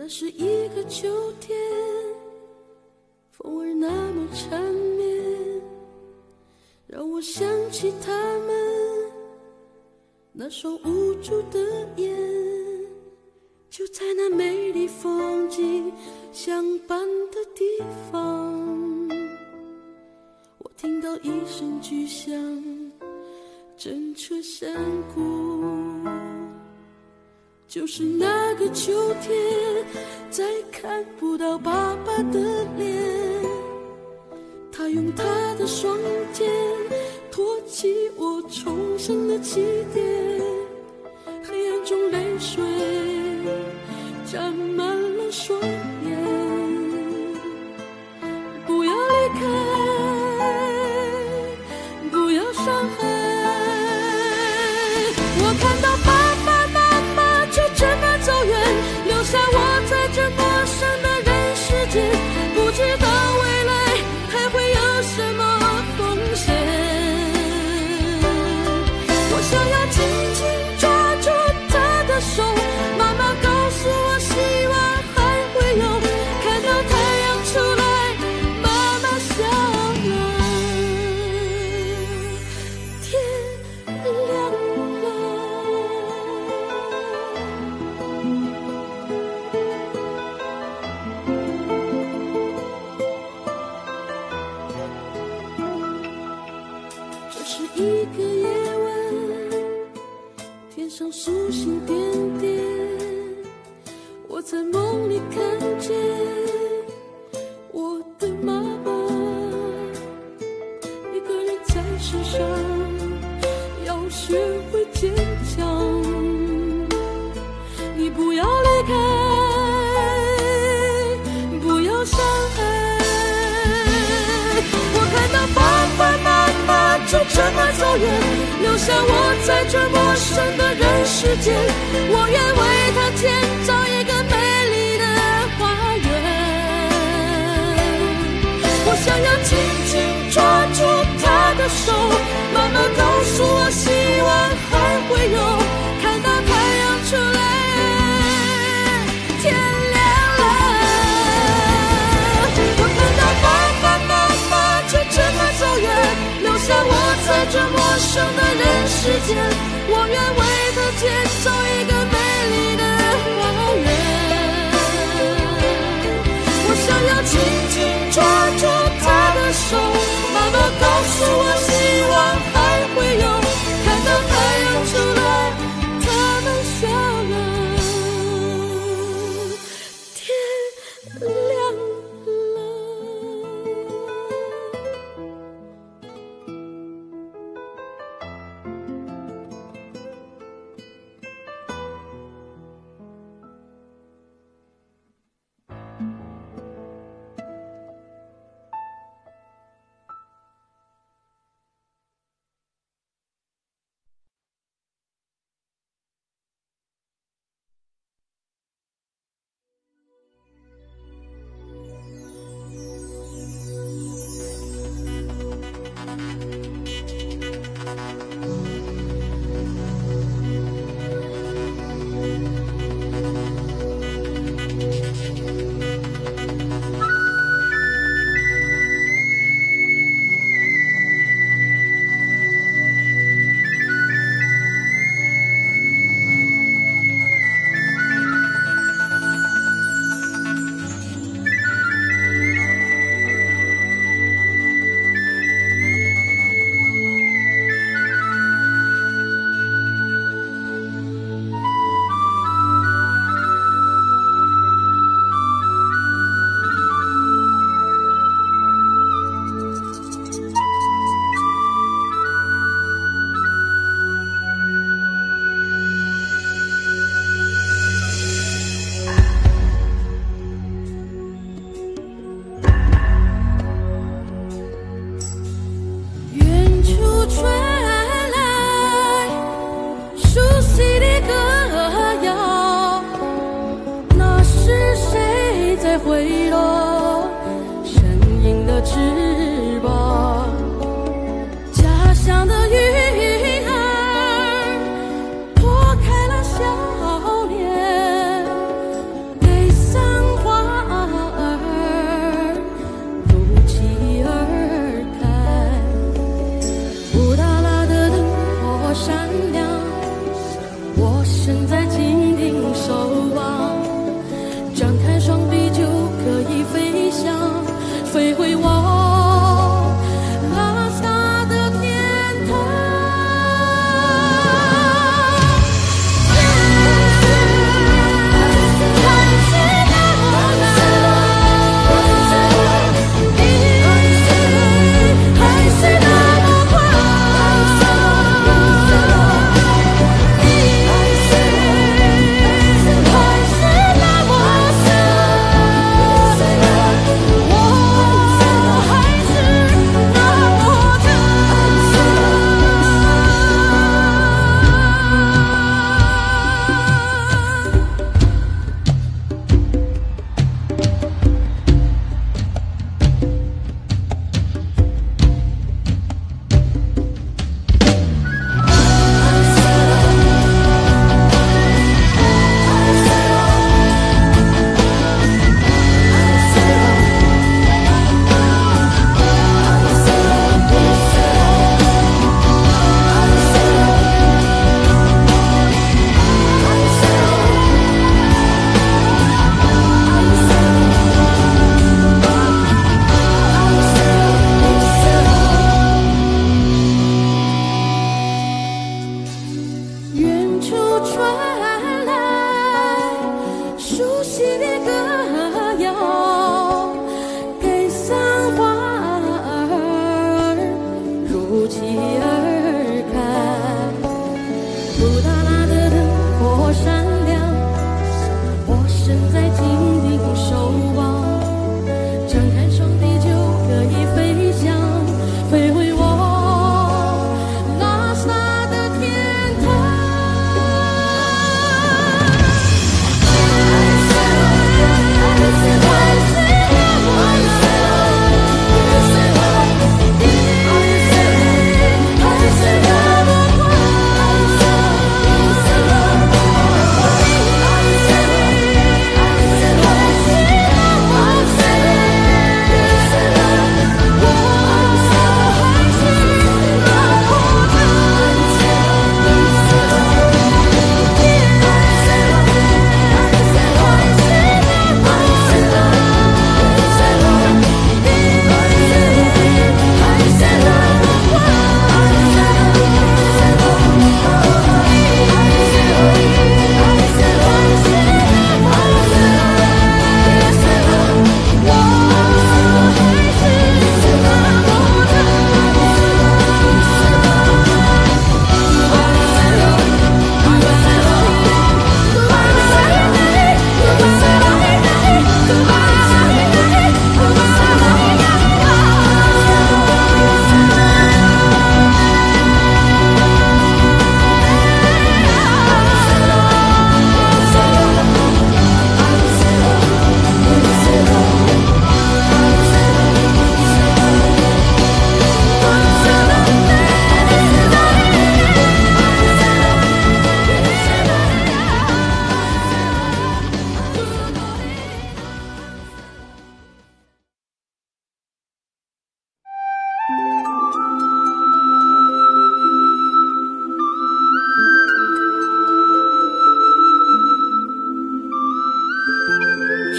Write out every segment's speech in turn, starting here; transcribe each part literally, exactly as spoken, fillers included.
那是一个秋天，风儿那么缠绵，让我想起他们那双无助的眼，就在那美丽风景相伴的地方，我听到一声巨响，震彻山谷。就是那个秋天，再看不到爸爸的脸，他用他的双肩托起我重生的起点，黑暗中泪水沾满了双眼，不要离开，不要伤害，我看到爸爸妈妈就这么走远，留下我在这陌生的人世间，不知道未来还会有什么风险，我想要紧紧抓住他的手，妈妈告诉我希望还会有，看到太阳出来，妈妈笑了，天亮了。这是一个夜晚，天上星星点点，我在梦里看见我的妈妈，一个人在世上要学会坚强，你不要离开，不要伤害，我看到爸爸妈妈就这么走远，留下我在这陌生的人世间，我愿为他建造一个美丽的花园，我想要紧紧抓住他的手，妈妈告诉我希望还会有，看到太阳出来，天亮了，我看到爸爸妈妈就这么走远，留下我在这陌生的人世间，我愿为他建造一个美丽的花园，我想要紧紧抓住他的手，妈妈告诉我希望还会有，看到太阳出来，他们笑了，天亮了。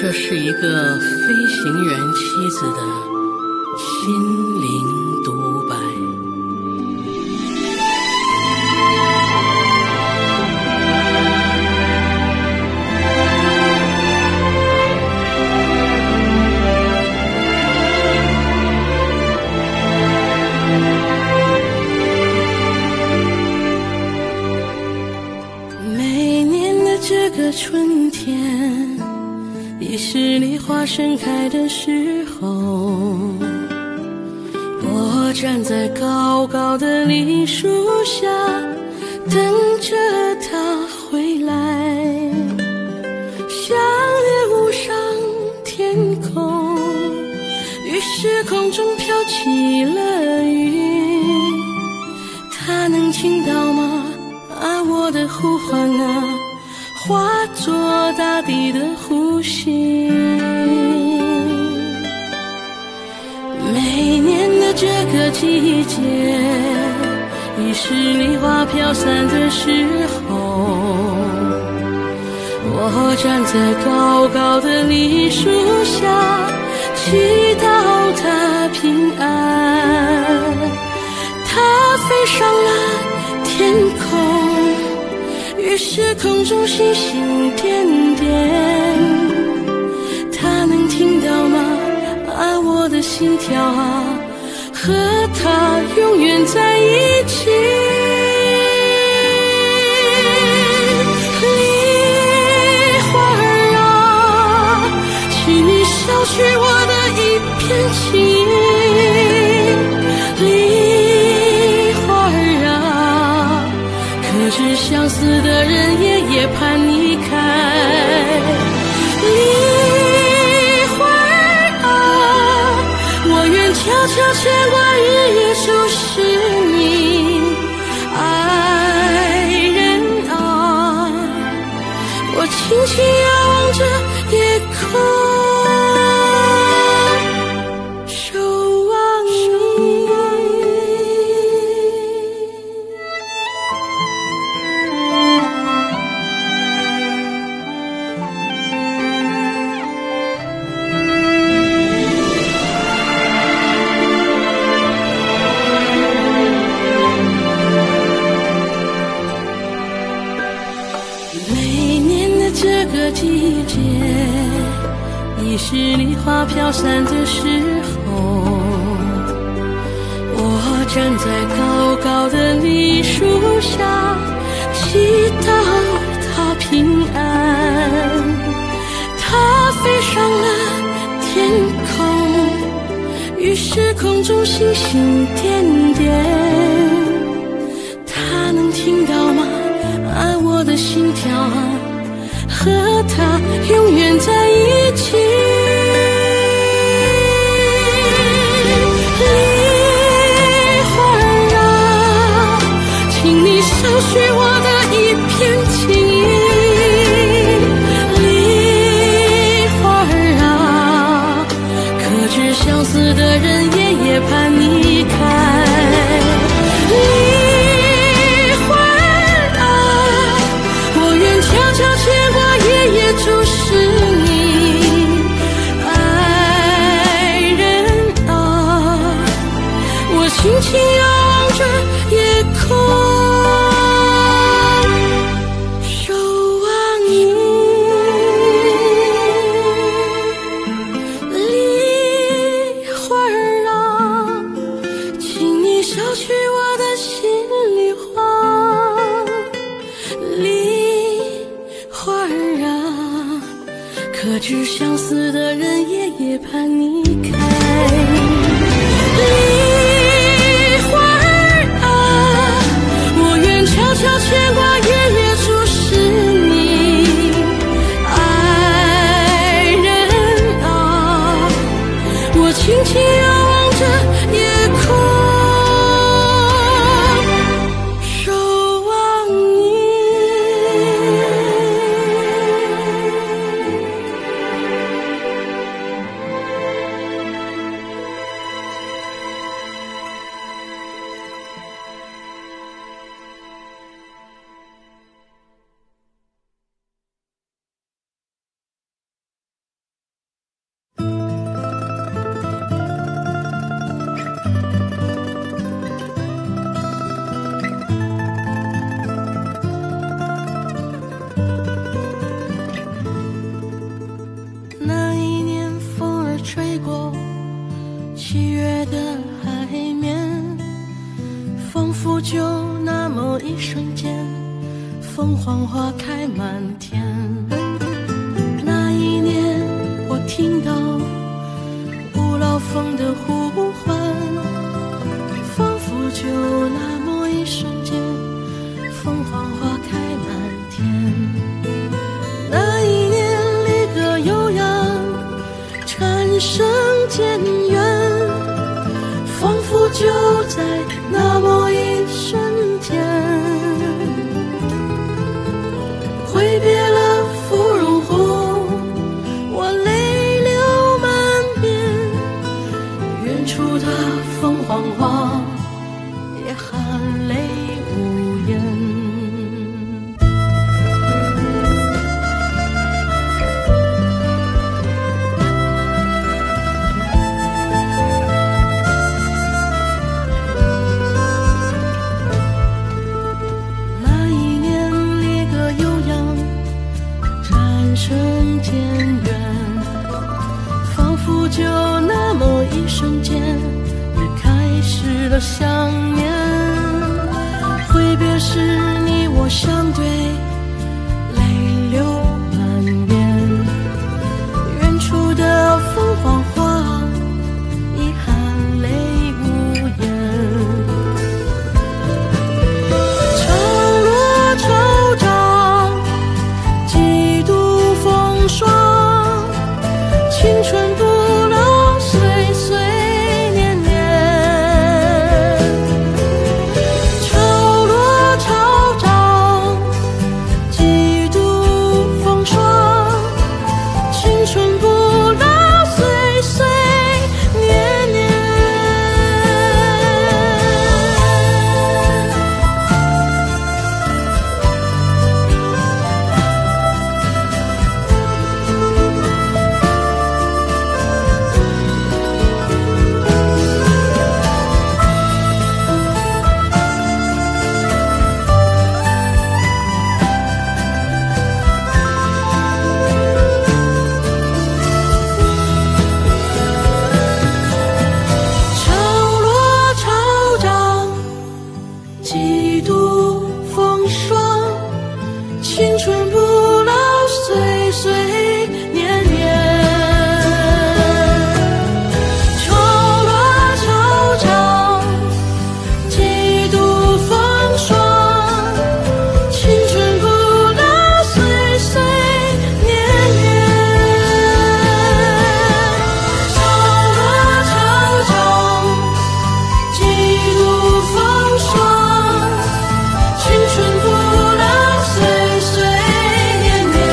这是一个飞行员妻子的心灵独白。 每年的这个春天，也是梨花盛开的时候，我站在高高的梨树下，等着他回来。想念雾上天空，于是空中飘起了雨。他能听到吗？啊，我的呼唤啊，化作大地的呼吸。每年的这个季节，已是梨花飘散的时候，我站在高高的梨树下，祈祷他平安。他飞上了天空，于是空中星星点点。他能听到吗？啊，我的心跳啊，和他永远在一起。梨花儿啊，请你捎去我的一片情意。梨花儿啊，可知相思的人夜夜盼你开。梨花儿啊，我愿悄悄牵挂，日夜注视你。爱人啊，我轻轻遥望着夜空，守望你。每年的这个季节，已是梨花飘散的时候，我站在高高的梨树下，祈祷他平安。他飞上了天空，于是空中星星点点。他能听到吗？啊，我的心跳啊，和他永远在一起。梨花儿啊，请你捎去我的一片情意。梨花儿啊，可知相思的人夜夜盼你开。牵挂夜夜注视你。爱人啊，我轻轻遥望着夜空，守望你。梨花儿啊，请你捎去我的心里话。梨花儿啊，可知相思的人夜夜盼你开。梨花儿啊，我愿悄悄牵挂，夜夜注视你。爱人啊，我轻轻遥望着夜空， 佛就那么一瞬间，凤凰花开满天。那一年我听到五老峰的呼唤，仿佛就那么一瞬间，凤凰花开满天。那一年离歌悠扬，蝉声渐远，仿佛就在那么一瞬间，挥别了芙蓉湖，我泪流满面，远处的凤凰花也含泪无言。声渐远，仿佛就那么一瞬间，也开始了想念。挥别时你我相对，泪流满面，远处的凤凰花已含泪无言。潮落潮涨，几度霜，青春不老，岁岁年年。潮落潮涨，几度风霜，青春不老，岁岁年年。几度风霜，青春不老，岁岁年年。潮落潮涨，几度风霜，青春不老，岁岁年年。潮落潮涨，几度风霜，青春不老，岁岁年年。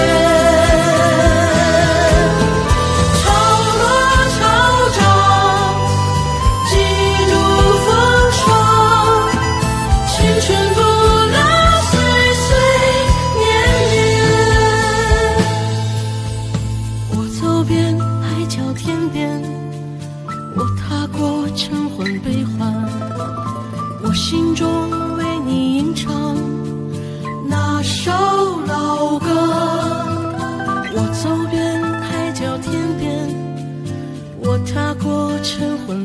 潮落潮涨，几度风霜，青春不老，岁岁年年。我走遍海角天边，我踏过晨昏悲欢，我心中为你吟唱那首老歌。我走遍海角天边，我踏过晨昏